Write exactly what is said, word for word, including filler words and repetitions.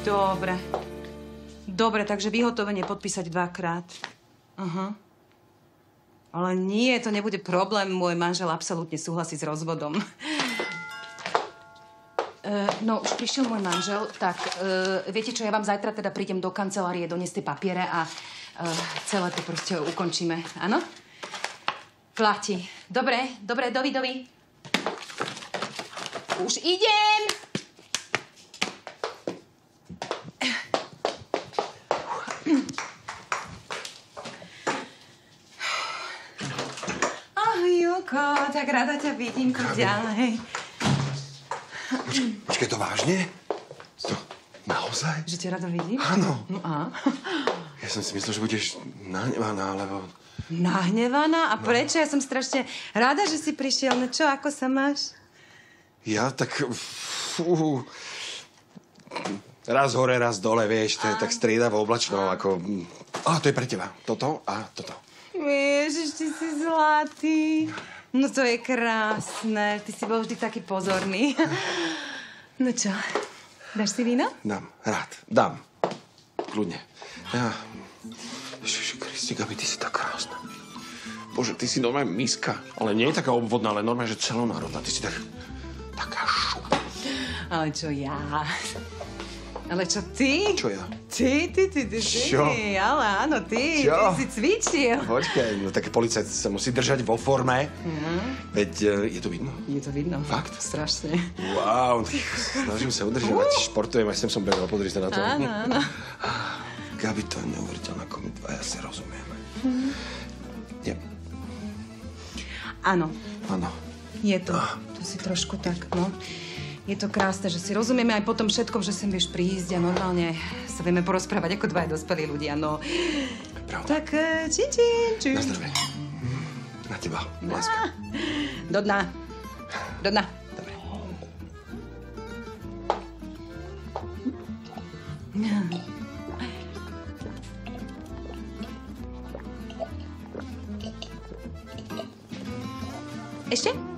Dobre. Dobre, takže vyhotovenie podpísať dvakrát. Aha. Ale nie, to nebude problém. Môj manžel absolútne súhlasí s rozvodom. Uh, no, už prišiel môj manžel. Tak, uh, viete čo, ja vám zajtra teda prídem do kancelárie, doniesť tie papiere a uh, celé to proste ukončíme. Áno? Platí. Dobre, dobre, dovi, dovi. Už idem! Julko, tak rada ťa vidím tu ďalej. Počkej, počkej, to vážne? To naozaj? Že ťa rada vidím? Áno. No a? Ja som si myslel, že budeš nahnevaná, alebo... Nahnevaná? A prečo? Ja som strašne rada, že si prišiel. No čo, ako sa máš? Ja tak... Fú, raz hore, raz dole, vieš, to je tak striedavo oblačno, ako... Á, to je pre teba. Toto a toto. Ježiš, ty si zlatý. No to je krásne. Ty si bol vždy taký pozorný. No čo, dáš si víno? Dám, rád. Dám. Kľudne. Ja... Ježiši Kristi, Gabi, ty si tak krásna. Bože, ty si normálne miska. Ale nie je taká obvodná, ale normálne, že celonárodná. Ty si tak... taká šupa. Ale čo ja? Ale čo ty? Čo ja? Ty, ty, ty, ty, ty. Čo? Ale áno, ty. Čo? Ty si cvičil. Počkaj, no taký policajt sa musí držať vo forme. Mm. Veď, uh, je to vidno? Je to vidno. Fakt? Strašne. Wow, snažím sa udržovať. Uh. Športujem, až sem som behol. Podri sa na to. Áno, áno. Gabi, to je neuveriteľné, ako my dvaja si rozumieme. Mm. Je. Áno. Áno. Je to. To si trošku tak, no. Je to krásne, že si rozumieme aj po tom všetkom, že sem vieš prísť a normálne sa vieme porozprávať ako dvaja dospelí ľudia, no. Pravda. Tak čin, čin, čin. Na zdravie. Na teba, láska. Do dna. Do dna. Dobre. Ešte?